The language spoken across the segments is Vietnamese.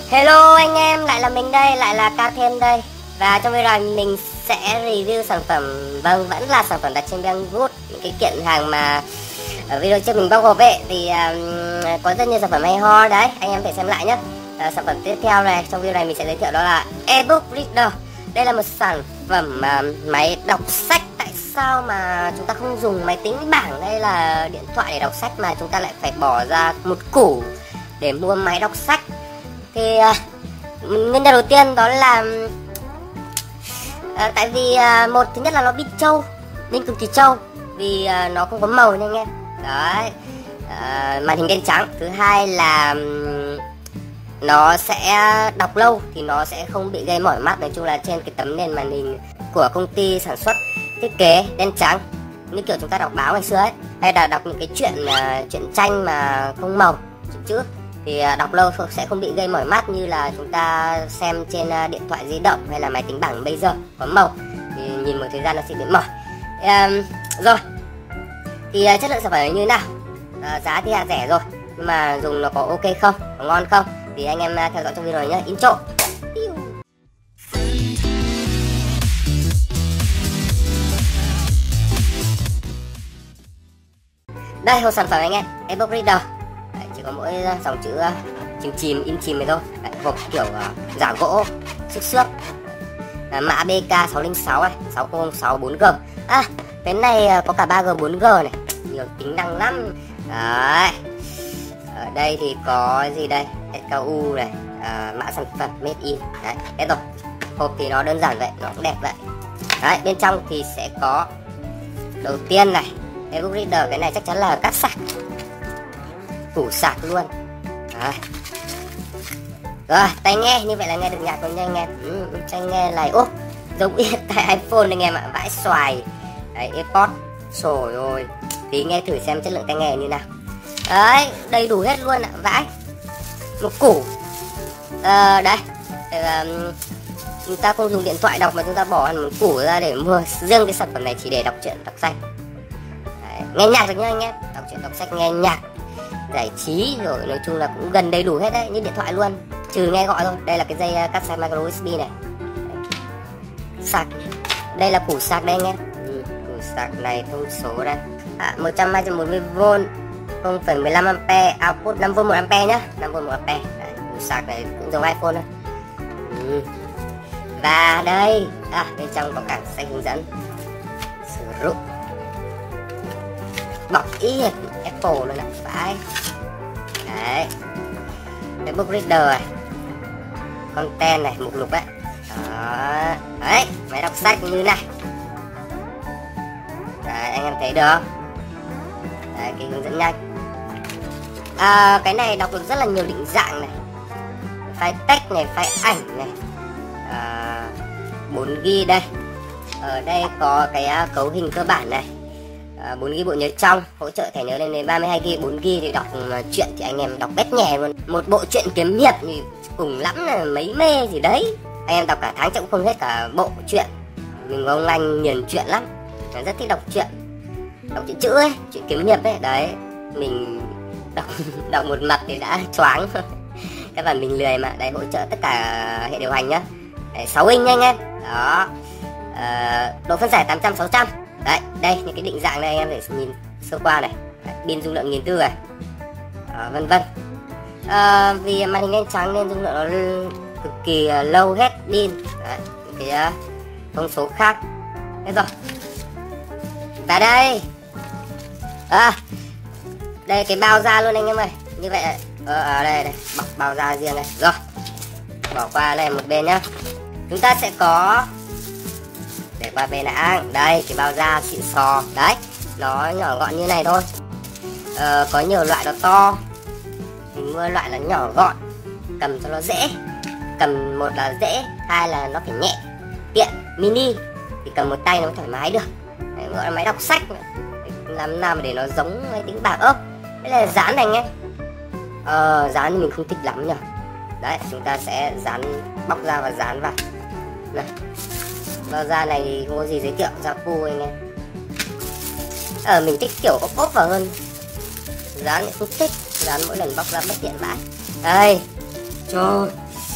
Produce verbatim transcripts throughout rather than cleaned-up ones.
Hello anh em, lại là mình đây, lại là Ca Thêm đây. Và trong video này mình sẽ review sản phẩm, vâng, vẫn là sản phẩm đặt trên Banggood. Những cái kiện hàng mà ở video trước mình bao gồm ấy thì um, có rất nhiều sản phẩm hay ho đấy, anh em phải xem lại nhé. À, sản phẩm tiếp theo này, trong video này mình sẽ giới thiệu đó là ebook reader. Đây là một sản phẩm uh, máy đọc sách. Tại sao mà chúng ta không dùng máy tính bảng hay là điện thoại để đọc sách mà chúng ta lại phải bỏ ra một củ để mua máy đọc sách? Thì uh, nguyên nhân đầu tiên đó là uh, tại vì uh, một, thứ nhất là nó bị trâu, nên cực kỳ trâu vì uh, nó không có màu nha anh em. Đấy, uh, màn hình đen trắng. Thứ hai là um, nó sẽ đọc lâu thì nó sẽ không bị gây mỏi mắt. Nói chung là trên cái tấm nền màn hình của công ty sản xuất thiết kế đen trắng, như kiểu chúng ta đọc báo ngày xưa ấy, hay là đọc những cái chuyện uh, chuyện tranh mà không màu chữ chữ thì đọc lâu sẽ không bị gây mỏi mắt như là chúng ta xem trên điện thoại di động hay là máy tính bảng bây giờ có màu thì nhìn một thời gian nó sẽ bị mỏi. Um, rồi thì chất lượng sản phẩm như thế nào? Uh, giá thì hạ rẻ rồi, nhưng mà dùng nó có ok không, có ngon không thì anh em theo dõi trong video này nhé. Intro. Đây, hộp sản phẩm anh em, ebook reader. Đấy, chỉ có mỗi dòng chữ uh, chìm chìm in chìm này thôi. Đấy, hộp kiểu uh, giả gỗ xước xước, uh, mã B K sáu không sáu này, sáu không sáu bốn G. À, cái này uh, có cả ba G bốn G này, nhiều tính năng lắm. Đấy, ở đây thì có gì đây, S K U này, uh, mã sản phẩm made in. Đấy, hết rồi. Hộp thì nó đơn giản vậy, nó cũng đẹp vậy. Đấy, bên trong thì sẽ có đầu tiên này, ebook reader. Cái này chắc chắn là cáp sạc, tủ sạc luôn. Đấy. Rồi, tai nghe, như vậy là nghe được nhạc luôn nha anh em. Ừ, tai nghe này, ô, giống y tại iPhone anh em ạ, vãi xoài. Đấy, AirPods, trời ơi, tí nghe thử xem chất lượng tai nghe như nào. Đấy, đầy đủ hết luôn ạ, vãi. Một củ. À, đây, à, chúng ta không dùng điện thoại đọc mà chúng ta bỏ hẳn một củ ra để mua riêng cái sản phẩm này chỉ để đọc truyện, đọc sách. Đấy, nghe nhạc được nha anh em, đọc truyện, đọc sách, nghe nhạc, giải trí rồi, nói chung là cũng gần đầy đủ hết đấy, như điện thoại luôn, trừ nghe gọi thôi. Đây là cái dây cáp sạc micro U S B này. Sạc, đây là củ sạc đây anh em. Ừ, củ sạc này thông số đây, à, một trăm hai mươi bốn V, không phẩy mười lăm A, output năm V một A nhá, năm V một A. Đấy, củ sạc này cũng giống iPhone thôi. Ừ. Và đây, à, bên trong có cả sách hướng dẫn sử dụng, bọc y hệt Apple luôn ạ, phải. Đấy, ebook reader này, content này, mục lục đấy. Đó. Đấy, máy đọc sách như này. Đấy, anh em thấy được không? Đấy, cái hướng dẫn nhanh. À, cái này đọc được rất là nhiều định dạng này, file text này, file ảnh này, à, bốn gi bi đây. Ở đây có cái uh, cấu hình cơ bản này, à, bốn gi bi bộ nhớ trong, hỗ trợ thẻ nhớ lên đến ba mươi hai gi bi. bốn gi bi thì đọc uh, truyện thì anh em đọc bét nhè luôn. Một bộ truyện kiếm hiệp thì cùng lắm là mấy mê gì đấy, anh em đọc cả tháng chắc cũng không hết cả bộ truyện. Mình có ông anh nghiền truyện lắm, rất thích đọc truyện, đọc chữ chữ ấy, truyện kiếm hiệp ấy. Đấy, mình đọc đọc một mặt thì đã choáng các bạn, mình lười mà. Đây, hỗ trợ tất cả hệ điều hành nhá. Đấy, sáu inch nha anh em. Đó, à, độ phân giải tám trăm sáu trăm. Đấy, đây những cái định dạng này anh em để nhìn sơ qua này. Đấy, pin dung lượng nghìn tư này, à, vân vân. À, vì màn hình đen trắng nên dung lượng nó cực kỳ lâu hết pin. Đấy, những cái uh, thông số khác. Thế rồi. Và đây, à, đây cái bao da luôn anh em ơi. Như vậy ở ờ, đây đây, bọc bao da riêng này. Rồi, bỏ qua này một bên nhá. Chúng ta sẽ có, để qua bên đã. Đây, cái bao da xịn sò. Đấy, nó nhỏ gọn như này thôi. Ờ, có nhiều loại nó to, mình mua loại là nhỏ gọn, cầm cho nó dễ. Cầm một là dễ, hai là nó phải nhẹ, tiện, mini thì cầm một tay nó thoải mái được. Đấy, gọi là máy đọc sách. Làm nào mà để nó giống máy tính bảng ốc. Đây là dán này nhé. Ờ, dán thì mình không thích lắm nhỉ. Đấy, chúng ta sẽ dán, bóc ra và dán vào. Này, bao da này thì không có gì giới thiệu, da pu anh em. Ờ, mình thích kiểu ốp ốp vào hơn, dán thì không thích, dán mỗi lần bóc ra bất tiện vãi. Đây, trời,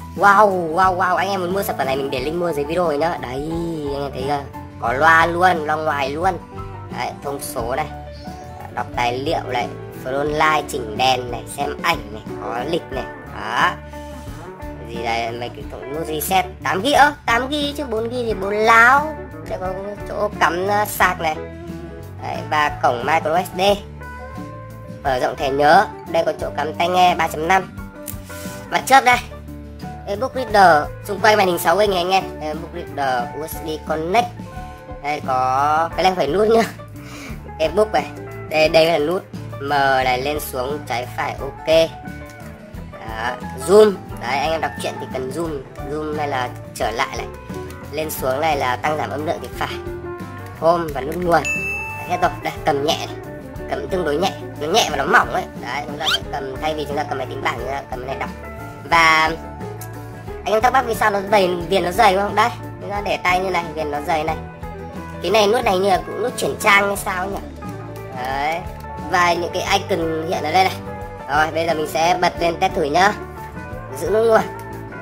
Wow, wow, wow, anh em muốn mua sản phẩm này mình để link mua dưới video này nhá. Đấy, anh em thấy chưa? Có loa luôn, loa ngoài luôn. Đấy, thông số này, đọc tài liệu này, frontline chỉnh đèn này, xem ảnh này, có lịch này. Đó. Gì đây, mấy cái nút reset tám gi-ga ơ, tám gi-ga chứ bốn gi-ga thì bốn láo. Đây có chỗ cắm sạc này. Đấy, và cổng micro ét đê. Mở rộng thẻ nhớ, đây có chỗ cắm tai nghe ba chấm năm. Mặt trước đây, ebook reader xung quanh màn hình sáu inch này anh em. Ebook reader u ét bê connect. Đây có cái này phải nút nhá. Ebook này, đây đây là nút M này, lên xuống trái phải ok. Đó, zoom, đấy anh em đọc truyện thì cần zoom, zoom này là trở lại này, lên xuống này là tăng giảm âm lượng thì phải. Home và nút nguồn. Hết rồi, đây cầm nhẹ này, cầm tương đối nhẹ, nó nhẹ và nó mỏng ấy. Đấy, chúng ta sẽ cầm, thay vì chúng ta cầm máy tính bảng chúng ta cầm cái này đọc. Và anh em thắc mắc vì sao nó dày, viền nó dày không? Đây, chúng ta để tay như này, viền nó dày này. Cái này nút này như là cũng nút chuyển trang hay sao nhỉ? Đấy, và những cái icon hiện ở đây này. Rồi, bây giờ mình sẽ bật lên test thử nhá. Giữ nút nguồn.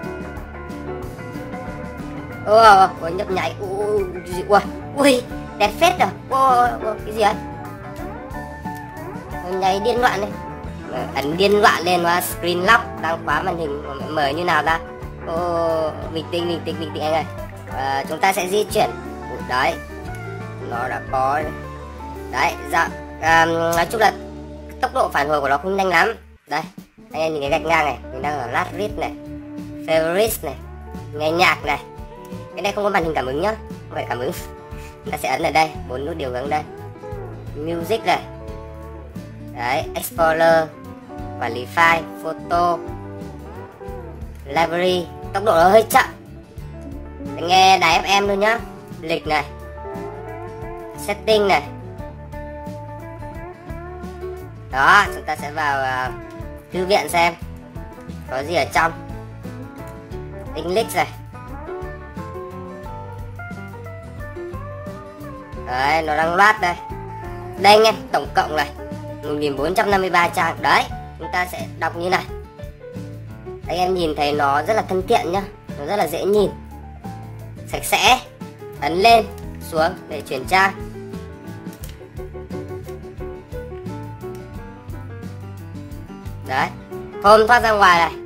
Ô, oh, có nhấp nháy. Ui, ui, ui, đẹp phết rồi. Ô, oh, oh, cái gì ấy? Nháy điên loạn này. Ấn điên loạn lên nó screen lock, đang khóa màn hình mở như nào ta? Ô, oh, bình tĩnh, bình tĩnh, bình tĩnh anh ơi. À, chúng ta sẽ di chuyển. Đấy, nó đã có. Đấy, dạ. À, nói chung là tốc độ phản hồi của nó không nhanh lắm. Đây, anh em nhìn cái gạch ngang này, mình đang ở last read này, favorites này, nghe nhạc này. Cái này không có màn hình cảm ứng nhá, không phải cảm ứng. Ta sẽ ấn ở đây, bốn nút điều hướng đây, music này, đấy, explorer, quản lý file, photo, library. Tốc độ nó hơi chậm. Để nghe đài ép em luôn nhá, lịch này, setting này. Đó, chúng ta sẽ vào uh, thư viện xem có gì ở trong. English này. Đấy, nó đang loát đây. Đây anh em, tổng cộng này một nghìn bốn trăm năm mươi ba trang. Đấy, chúng ta sẽ đọc như này. Anh em nhìn thấy nó rất là thân thiện nhá, nó rất là dễ nhìn, sạch sẽ. Ấn lên, xuống để chuyển trang. Đấy, home thoát ra ngoài này.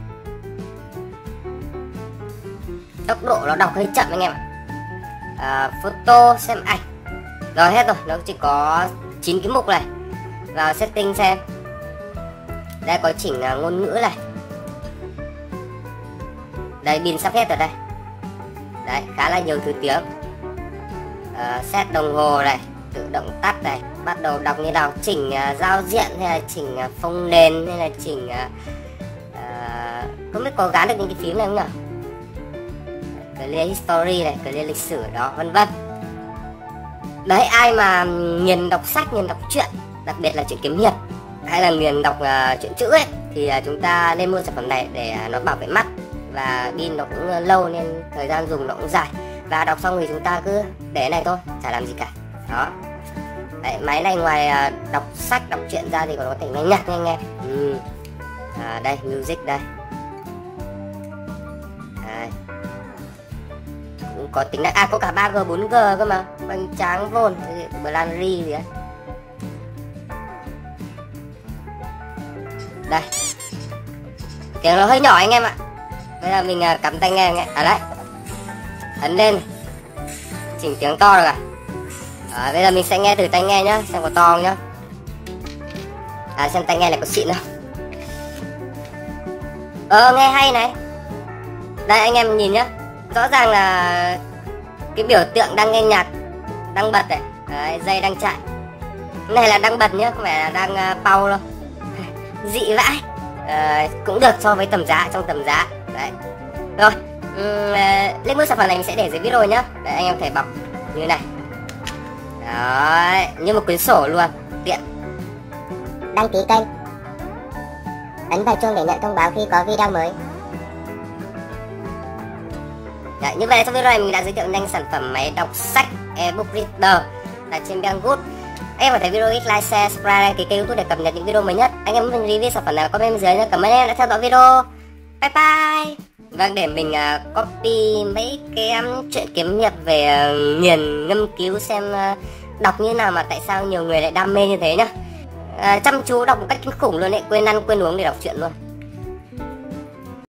Tốc độ nó đọc hơi chậm anh em ạ. À, photo, xem ảnh. Rồi hết rồi, nó chỉ có chín cái mục này. Vào setting xem. Đây có chỉnh uh, ngôn ngữ này. Đây pin sắp hết rồi đây. Đấy, khá là nhiều thứ tiếng. uh, Set đồng hồ này, tự động tắt này, bắt đầu đọc như nào, chỉnh uh, giao diện hay là chỉnh uh, phông nền hay là chỉnh uh, uh, không biết có gắn được những cái phím này không nhỉ? Clear history này, clear lịch sử đó, vân vân. Đấy, ai mà nghiền đọc sách, nghiền đọc truyện, đặc biệt là truyện kiếm hiệp hay là nghiền đọc uh, truyện chữ ấy thì uh, chúng ta nên mua sản phẩm này để uh, nó bảo vệ mắt và pin nó cũng uh, lâu nên thời gian dùng nó cũng dài. Và đọc xong thì chúng ta cứ để cái này thôi, chả làm gì cả. Đó. Đấy, máy này ngoài uh, đọc sách, đọc truyện ra thì còn có thể nghe nhạc nha anh em. Ừ. À, đây, music đây. Đấy. Cũng có tính năng, à có cả ba G, bốn G cơ mà. Bánh tráng vôn, Blanry gì đấy. Đây. Tiếng nó hơi nhỏ anh em ạ. Bây giờ mình uh, cắm tai nghe nghe. À đấy. Ấn lên. Chỉnh tiếng to được à? À, bây giờ mình sẽ nghe thử tai nghe nhá, xem có to không nhá. À, xem tai nghe này có xịn không. Ờ, nghe hay này. Đây anh em nhìn nhá. Rõ ràng là cái biểu tượng đang nghe nhạc, đang bật này. Đấy, dây đang chạy. Cái này là đang bật nhá, không phải là đang uh, pause đâu. Dị vãi. À, cũng được so với tầm giá, trong tầm giá. Đấy. Rồi, uhm, uh, link mua sản phẩm này mình sẽ để dưới video nhá. Để anh em có thể bọc như này. Đấy, như một quyển sổ luôn, tiện. Đăng ký kênh, ấn vào chuông để nhận thông báo khi có video mới. Đấy, như vậy trong video này mình đã giới thiệu nhanh sản phẩm máy đọc sách ebook reader là trên Banggood. Anh em có thể video like, share, subscribe đăng ký kênh YouTube để cập nhật những video mới nhất. Anh em muốn mình review sản phẩm nào comment bên dưới nhé. Cảm ơn em đã theo dõi video. Bye bye. Vâng, để mình uh, copy mấy cái um, chuyện kiếm hiệp về uh, nghiền ngâm cứu xem uh, đọc như nào mà tại sao nhiều người lại đam mê như thế nhá. Uh, chăm chú đọc một cách kinh khủng luôn đấy, quên ăn quên uống để đọc truyện luôn.